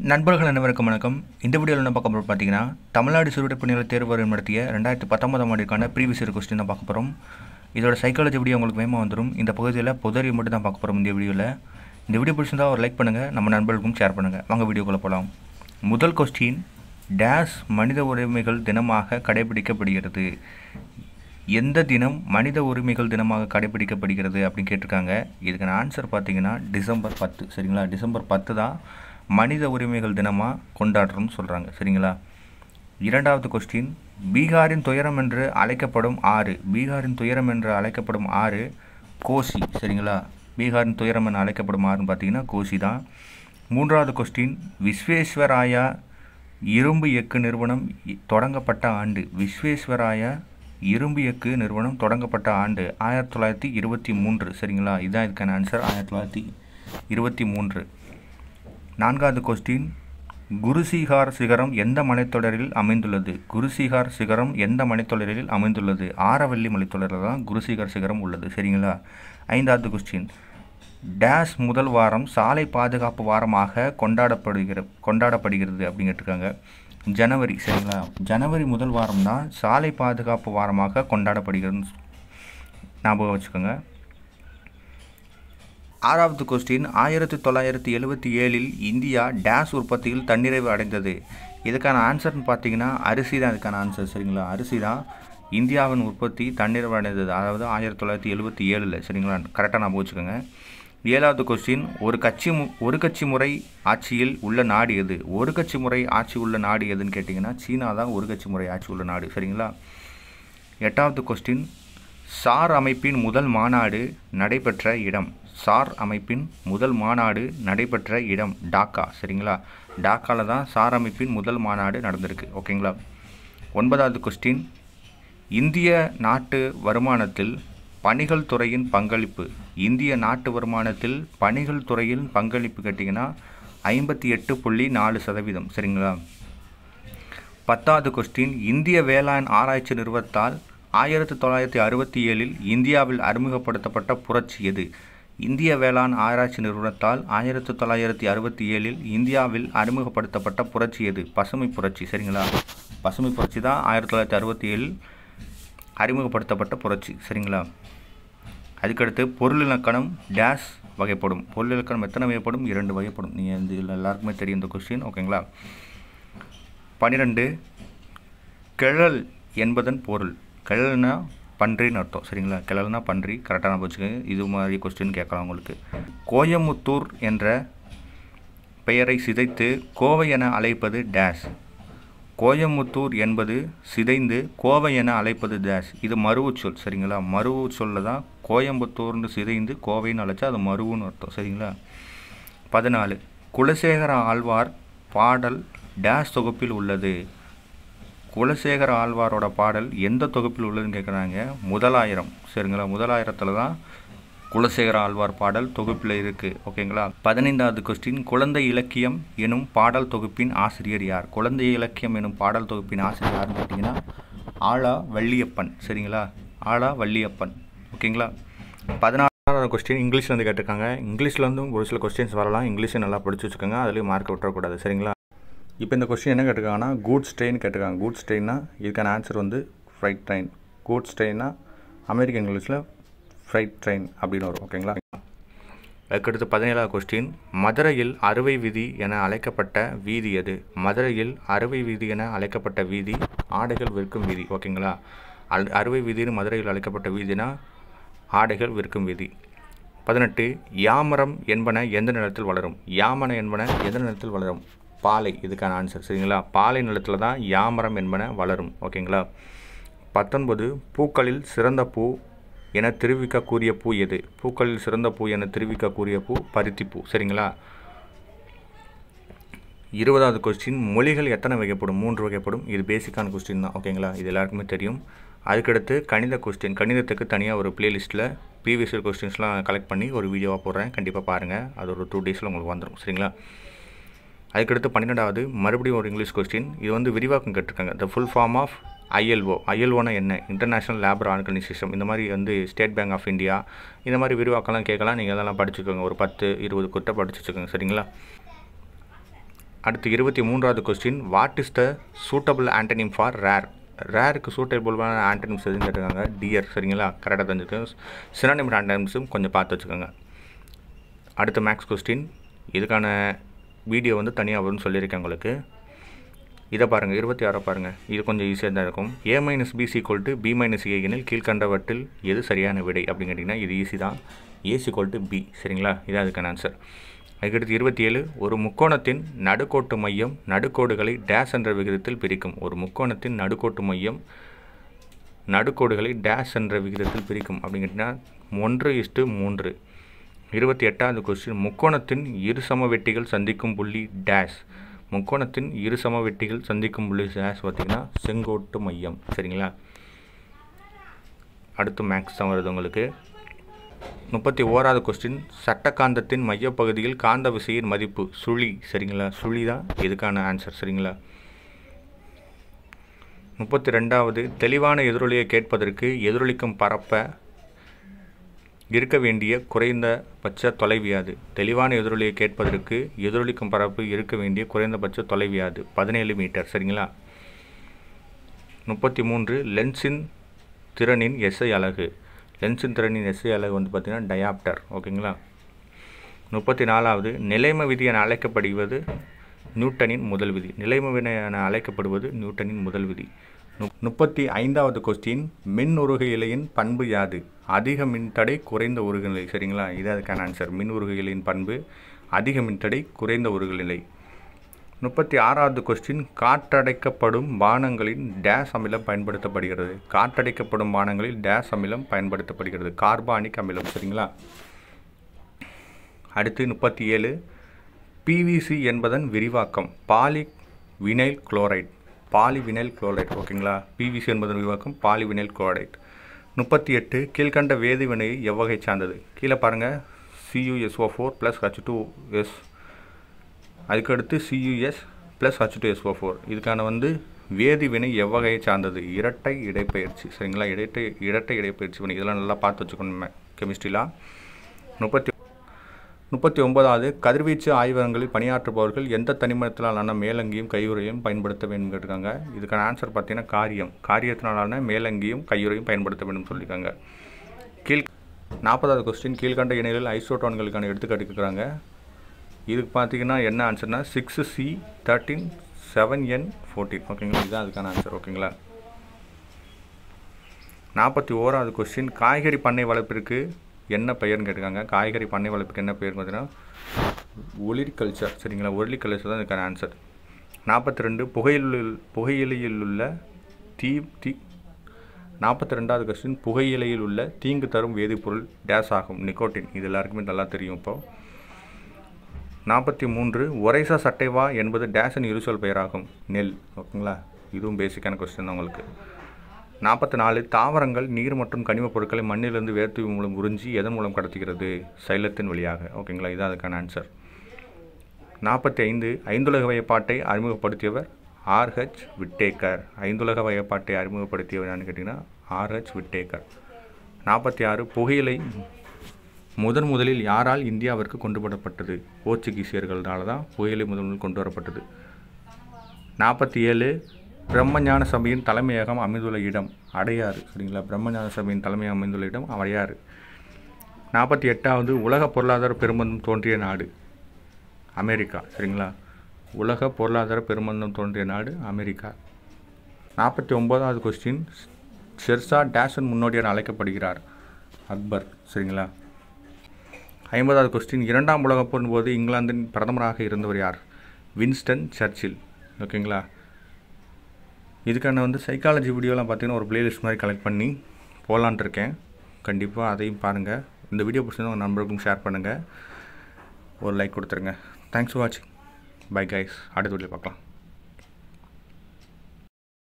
நண்பர்கள் அனைவருக்கும் வணக்கம். இந்த வீடியோவில் என்ன பார்க்க போகிறோம் பார்த்தீங்கன்னா, தமிழ்நாடு சிறுவடை பணியாளர் தேர்வு வாரியம் நடத்திய 2019ஆம் ஆண்டிற்கான ப்ரீவியஸ் இயர் கொஸ்டின் தான் பார்க்க போகிறோம். இதோட சைக்காலஜி வீடியோ உங்களுக்கு வேகமாக வந்துடும். இந்த பகுதியில் பொதறிவு மட்டும் தான் பார்க்க போகிறோம். இந்த வீடியோ பிடிச்சிருந்தால் ஒரு லைக் பண்ணுங்கள், நம்ம நண்பர்களுக்கும் ஷேர் பண்ணுங்கள். வாங்க வீடியோக்குள்ளே போகலாம். முதல் கொஸ்டின், டேஸ் மனித உரிமைகள் தினமாக கடைபிடிக்கப்படுகிறது. எந்த தினம் மனித உரிமைகள் தினமாக கடைபிடிக்கப்படுகிறது அப்படின்னு கேட்டிருக்காங்க. இதுக்கான ஆன்சர் பார்த்தீங்கன்னா டிசம்பர் 10. சரிங்களா, டிசம்பர் 10 தான் மனித உரிமைகள் தினமாக கொண்டாடுறோம்னு சொல்கிறாங்க. சரிங்களா. இரண்டாவது கொஸ்டின், பீகாரின் துயரம் என்று அழைக்கப்படும் ஆறு. பீகாரின் துயரம் என்று அழைக்கப்படும் ஆறு கோசி. சரிங்களா, பீகாரின் துயரம் என அழைக்கப்படும் ஆறுன்னு பார்த்தீங்கன்னா கோசி தான். மூன்றாவது கொஸ்டின், விஸ்வேஸ்வராயா இரும்பு எஃகு நிறுவனம் தொடங்கப்பட்ட ஆண்டு. விஸ்வேஸ்வராயா இரும்பு எஃகு நிறுவனம் தொடங்கப்பட்ட ஆண்டு 1923. சரிங்களா, இதுதான் இதுக்கான ஆன்சர், 1923. நான்காவது கொஸ்டின், குருசிகார் சிகரம் எந்த மலைத்தொடரில் அமைந்துள்ளது. குருசிகார் சிகரம் எந்த மலைத்தொடரில் அமைந்துள்ளது. ஆரவல்லி மலைத்தொடரில் தான் குருசிகார் சிகரம் உள்ளது. சரிங்களா. ஐந்தாவது கொஸ்டின், டேஸ் முதல் வாரம் சாலை பாதுகாப்பு வாரமாக கொண்டாடப்படுகிறது அப்படின்னு கேட்டிருக்காங்க. ஜனவரி. சரிங்களா, ஜனவரி முதல் வாரம் தான் சாலை பாதுகாப்பு வாரமாக கொண்டாடப்படுகிறது, ஞாபகம் வச்சுக்கோங்க. ஆறாவது கொஸ்டின், 1977 இந்தியா டேஸ் உற்பத்தியில் தன்னிறைவு அடைந்தது. இதுக்கான ஆன்சர்னு பார்த்தீங்கன்னா அரிசி தான் இதுக்கான ஆன்சர். சரிங்களா, அரிசி தான் இந்தியாவின் உற்பத்தி தன்னிறைவு அடைந்தது, அதாவது 1977. சரிங்களா, கரெக்டாக நான் வச்சுக்கோங்க. ஏழாவது கொஸ்டின், ஒரு கட்சி முறை ஆட்சியில் உள்ள நாடு எது. ஒரு கட்சி முறை ஆட்சி உள்ள நாடு எதுன்னு கேட்டிங்கன்னா சீனா தான் ஒரு கட்சி முறை ஆட்சி உள்ள நாடு. சரிங்களா. எட்டாவது கொஸ்டின், சார் அமைப்பின் முதல் மாநாடு நடைபெற்ற இடம். சார் அமைப்பின் முதல் மாநாடு நடைபெற்ற இடம் டாக்கா. சரிங்களா, டாக்காவில் தான் சார் அமைப்பின் முதல் மாநாடு நடந்திருக்கு. ஓகேங்களா. ஒன்பதாவது கொஸ்டின், இந்திய நாட்டு வருமானத்தில் பணிகள் துறையின் பங்களிப்பு. இந்திய நாட்டு வருமானத்தில் பணிகள் துறையின் பங்களிப்பு கேட்டிங்கன்னா 58.4%. சரிங்களா. பத்தாவது கொஸ்டின், இந்திய வேளாண் ஆராய்ச்சி நிறுவனத்தால் 1967 இந்தியாவில் அறிமுகப்படுத்தப்பட்ட புரட்சி எது. இந்திய வேளாண் ஆராய்ச்சி நிறுவனத்தால் 1967 இந்தியாவில் அறிமுகப்படுத்தப்பட்ட புரட்சி எது. பசுமை புரட்சி. சரிங்களா, பசுமை புரட்சி தான் 1967 அறிமுகப்படுத்தப்பட்ட புரட்சி. சரிங்களா. அதுக்கடுத்து, பொருள் இலக்கணம் டேஸ் வகைப்படும். பொருள் இலக்கணம் எத்தனை வகைப்படும்? 2 வகைப்படும். நீங்கள் இதில் எல்லாருக்குமே தெரியும் இந்த கொஸ்டின். ஓகேங்களா. 12, கிழல் என்பதன் பொருள். கிழல்னா பன்றின்னு அர்த்தம். சரிங்களா, கிழல்னா பன்றி, கரெக்டாக நான் வச்சுக்கோங்க. இது மாதிரி கொஸ்டின் கேட்கலாம் உங்களுக்கு. கோயமுத்தூர் என்ற பெயரை சிதைத்து கோவை என அழைப்பது டேஸ். கோயமுத்தூர் என்பது சிதைந்து கோவை என அழைப்பது டேஸ். இது மருவு சொல். சரிங்களா, மருவு சொல்ல தான் கோயம்புத்தூர்னு சிதைந்து கோவைன்னு அழைச்சா அது மருவுன்னு அர்த்தம். சரிங்களா. 14, குலசேகர ஆழ்வார் பாடல் டேஸ் தொகுப்பில் உள்ளது. குலசேகர ஆழ்வாரோட பாடல் எந்த தொகுப்பில் உள்ளதுன்னு கேட்குறாங்க. முதலாயிரம். சரிங்களா, முதலாயிரத்தில் தான் குலசேகர ஆழ்வார் பாடல் தொகுப்பில் இருக்குது. ஓகேங்களா. 15வது கொஸ்டின், குழந்தை இலக்கியம் எனும் பாடல் தொகுப்பின் ஆசிரியர் யார். குழந்தை இலக்கியம் எனும் பாடல் தொகுப்பின் ஆசிரியர் யாருன்னு கேட்டிங்கன்னா ஆலா வள்ளியப்பன். சரிங்களா, ஆலா வள்ளியப்பன். ஓகேங்களா. 16வது கொஸ்டின், இங்கிலீஷில் வந்து கேட்டிருக்காங்க. இங்கிலீஷில் வந்து ஒரு சில கொஸ்டின்ஸ் வரலாம், இங்கிலீஷை நல்லா படித்து வச்சுக்கோங்க, அதுலேயும் மார்க் விட்டுறக்கூடாது. சரிங்களா. இப்போ இந்த கொஸ்டின் என்ன கேட்டிருக்காங்கன்னா கூட்ஸ் ட்ரெயின் கேட்டிருக்காங்க. கூட்ஸ் ட்ரெயின்னா இதுக்கான ஆன்சர் வந்து ஃப்ரைட் ட்ரெயின். கூட்ஸ் ட்ரெயின்னா அமெரிக்கன் இங்கிலீஷில் ஃப்ரைட் ட்ரெயின் அப்படின்னு வரும். ஓகேங்களா. அதுக்கடுத்து 17வது கொஸ்டின், மதுரையில் அறுவை வீதி என அழைக்கப்பட்ட வீதி எது. மதுரையில் அறுவை வீதி என அழைக்கப்பட்ட வீதி ஆடைகள் விற்கும் வீதி. ஓகேங்களா. அறுவை வீதின்னு மதுரையில் அழைக்கப்பட்ட வீதினா ஆடைகள் விற்கும் வீதி. 18, யாமரம் என்பன எந்த நிலத்தில் வளரும். யாமன என்பன எந்த நிலத்தில் வளரும். பாலை. இதுக்கான ஆன்சர். சரிங்களா, பாலை நிலத்தில் தான் யாமரம் என்பன வளரும். ஓகேங்களா. 19, பூக்களில் சிறந்த பூ என தெரிவிக்கக்கூடிய பூ எது. பூக்களில் சிறந்த பூ என தெரிவிக்கக்கூடிய பூ பருத்திப்பூ. சரிங்களா. 20வது கொஸ்டின், மொழிகள் எத்தனை வகைப்படும். 3 வகைப்படும். இது பேசிக்கான கொஸ்டின் தான். ஓகேங்களா, இது எல்லாருக்குமே தெரியும். அதுக்கடுத்து கணித கொஸ்டின். கணிதத்துக்கு தனியாக ஒரு பிளேலிஸ்ட்டில் ப்ரீவியஸ் இயர் கொஸ்டின்ஸ்லாம் கலெக்ட் பண்ணி ஒரு வீடியோவாக போடுறேன், கண்டிப்பாக பாருங்கள். அது ஒரு 2 டேஸில் உங்களுக்கு வந்துடும். சரிங்களா. அதுக்கடுத்து 12வது மறுபடியும் ஒரு இங்கிலீஷ் கொஸ்டின். இது வந்து விரிவாக்கம் கேட்டிருக்காங்க. The full form of ILO. ILOனா என்ன. International labour organisation. இந்த மாதிரி வந்து ஸ்டேட் பேங்க் ஆஃப் இந்தியா, இந்த மாதிரி விரிவாக்கம்லாம் கேட்கலாம். நீங்கள் அதெல்லாம் படிச்சுக்கோங்க, ஒரு 10-20 கிட்ட படிச்சு வச்சுக்கோங்க. சரிங்களா. அடுத்து 23வது question, what is the suitable antonym for rare? ரேருக்கு சூட்டபிளான ஆண்டனிம்ஸ் எதுன்னு கேட்டிருக்காங்க. டியர். சரிங்களா, கரெக்டாக தெரிஞ்சுக்கோங்க. சினானிம் ஆண்டனிம்ஸும் கொஞ்சம் பார்த்து வச்சுக்கோங்க. அடுத்து மேக்ஸ் கொஸ்டின், இதுக்கான வீடியோ வந்து தனியாக வரும்னு சொல்லியிருக்கேன் உங்களுக்கு. இதை பாருங்கள், 26 பாருங்கள். இது கொஞ்சம் ஈஸியாக தான் இருக்கும். a - b = b - a எனில் கீழ்கண்டவற்றில் எது சரியான விடை அப்படின்னு கேட்டிங்கன்னா இது ஈஸி தான். a = b. சரிங்களா, இதான் அதுக்கான ஆன்சர். அதுக்கடுத்து 27, ஒரு முக்கோணத்தின் நடுக்கோட்டு மையம் நடுக்கோடுகளை டேஷ் என்ற விகிதத்தில் பிரிக்கும். ஒரு முக்கோணத்தின் நடுக்கோட்டு மையம் நடுக்கோடுகளை டேஷ் என்ற விகிதத்தில் பிரிக்கும் அப்படின்னு கேட்டிங்கன்னா 1:3. 28வது கொஸ்டின், முக்கோணத்தின் இரு சமவெட்டிகள் சந்திக்கும் புள்ளி டேஷ். முக்கோணத்தின் இரு சமவெட்டிகள் சந்திக்கும் புள்ளி டேஷ் பார்த்திங்கன்னா செங்கோட்டு மையம். சரிங்களா, அடுத்து மேக்ஸ் தான் வருது உங்களுக்கு. 31வது கொஸ்டின், சட்டகாந்தத்தின் மையப்பகுதியில் காந்த விசையின் மதிப்பு சுழி. சரிங்களா, சுழி தான் இதுக்கான ஆன்சர். சரிங்களா, 32வது, தெளிவான எதிரொலியை கேட்பதற்கு எதிரொலிக்கும் பரப்ப இருக்க வேண்டிய குறைந்தபட்ச தொலைவியாது. தெளிவான எதிரொலியை கேட்பதற்கு எதிரொலிக்கும் பரப்பு இருக்க வேண்டிய குறைந்தபட்ச தொலைவியாது 17 மீட்டர். சரிங்களா, 33, லென்ஸின் திறனின் SI அலகு. லென்ஸின் திறனின் SI அலகு வந்து பார்த்திங்கன்னா டயாப்டர். ஓகேங்களா. 34வது, நிலைம விதி என அழைக்கப்படுவது நியூட்டனின் முதல் விதி. நிலைம விதி என அழைக்கப்படுவது நியூட்டனின் முதல் விதி. 35வது கொஸ்டின், மின் உருகு இலையின் பண்பு யாது? அதிக மின்தடை குறைந்த உருகுநிலை. சரிங்களா, இது அதுக்கான ஆன்சர். மின் உருகு இலையின் பண்பு அதிக மின்தடை குறைந்த உருகுநிலை. 36வது கொஸ்டின், காற்றடைக்கப்படும் பானங்களின் டேஷ் அமிலம் பயன்படுத்தப்படுகிறது. காற்றடைக்கப்படும் பானங்களில் டேஷ் அமிலம் பயன்படுத்தப்படுகிறது. கார்பானிக் அமிலம். சரிங்களா, அடுத்து 37, PVC என்பதன் விரிவாக்கம் பாலிவினைல் குளோரைட். Polyvinyl chloride. ஓகேங்களா, PVC என்பதன் விரிவாக்கம் பாலிவினைல் குளோரைட். 38, கீழ்கண்ட வேதிவினை எவ்வகை சார்ந்தது? கீழே பாருங்கள், CuSO4 + H2S. அதுக்கடுத்து CuS + H2SO4. இதுக்கான வந்து வேதிவினை எவ்வகையை சார்ந்தது? இரட்டை இடைப்பெயர்ச்சி. சரிங்களா, இரட்டை இடைப்பெயர்ச்சி வினை. இதெல்லாம் நல்லா பார்த்து வச்சுக்கணும் கெமிஸ்ட்ரிலாம். 39வது, கதிர்வீச்சு ஆய்வகங்களில் பணியாற்றுபவர்கள் எந்த தனிமத்தினாலான மேலங்கியும் கையுறையும் பயன்படுத்த வேண்டும் கேட்டிருக்காங்க. இதுக்கான ஆன்சர் பார்த்தீங்கன்னா காரியத்தினாலான மேலங்கியும் கையுறையும் பயன்படுத்த வேண்டும் சொல்லியிருக்காங்க. 40வது கொஸ்டின், கீழ்கண்ட இணைகளில் ஐசோட்டோன்களுக்கான எடுத்துக்காட்டு கேட்குறாங்க. இதுக்கு பார்த்தீங்கன்னா என்ன ஆன்சர்னா 6C13 7N14. ஓகேங்களா, இதுதான் அதுக்கான ஆன்சர். ஓகேங்களா. 41வது கொஸ்டின், காய்கறி பண்ணை வளர்ப்பிற்கு என்ன பெயர்னு கேட்டிருக்காங்க. காய்கறி பண்ணை வளர்ப்புக்கு என்ன பெயர் பார்த்தீங்கன்னா ஒலிகல்ச்சர். சரிங்களா, ஒலிகல்ச்சர் தான் இதுக்கான ஆன்சர். 42, புகையிலையில் உள்ள 42வது கொஸ்டின், புகையிலையில் உள்ள தீங்கு தரும் வேதிப்பொருள் டேஷ் ஆகும். நிக்கோட்டின். இது எல்லாருக்குமே நல்லா தெரியும். இப்போ 43, ஒரைசா சட்டைவா என்பது டேஷின் இருசொல் பெயராகும். நெல். ஓகேங்களா, இதுவும் பேசிக்கான கொஸ்டின் தான் உங்களுக்கு. 44, தாவரங்கள் நீர் மற்றும் கனிமப் பொருட்களை மண்ணிலிருந்து வேர்த்தூவி மூலம் உறிஞ்சி எதன் மூலம் கடத்துகிறது? சைலத்தின் வழியாக. ஓகேங்களா, இதுதான் அதுக்கான ஆன்சர். 45, ஐந்துலக வகைப்பாட்டை அறிமுகப்படுத்தியவர் RH விட்டேக்கர். ஐந்துலக வகைப்பாட்டை அறிமுகப்படுத்தியவர் யான்னு கேட்டிங்கன்னா RH விட்டேக்கர். 46, புகையிலை முதலில் யாரால் இந்தியாவிற்கு கொண்டு வரப்பட்டது? போர்ச்சுகீசியர்களால் தான் புகையிலை முதலில் கொண்டு வரப்பட்டது. 47, பிரம்மஞான சபையின் தலைமையகம் அமைந்துள்ள இடம் அடையாறு. சரிங்களா, பிரம்மஞான சபையின் தலைமையகம் அமைந்துள்ள இடம் அடையாறு. 48வது, உலக பொருளாதார பெருமந்தம் தோன்றிய நாடு அமெரிக்கா. சரிங்களா, உலக பொருளாதார பெருமந்தம் தோன்றிய நாடு அமெரிக்கா. 49வது கொஸ்டின், ஷெர்ஷா டேஷன் முன்னோடியாக அழைக்கப்படுகிறார்? அக்பர். சரிங்களா. 50வது கொஸ்டின், 2ஆம் உலகப் போரின் போது இங்கிலாந்தின் பிரதமராக இருந்தவர் யார்? Winston Churchill. ஓகேங்களா. இதுக்கான வந்து சைக்காலஜி வீடியோலாம் பார்த்தீங்கன்னா ஒரு பிளேலிஸ்ட் மாதிரி கலெக்ட் பண்ணி போகலான்ட்டு இருக்கேன். கண்டிப்பாக அதையும் பாருங்கள். இந்த வீடியோ பிடிச்சிருந்தா உங்கள் நண்பர்களுக்கும் ஷேர் பண்ணுங்கள். ஒரு லைக் கொடுத்துருங்க. தேங்க்ஸ் ஃபார் வாட்சிங். Bye guys. அடுத்த வீடியோ பார்க்கலாம்.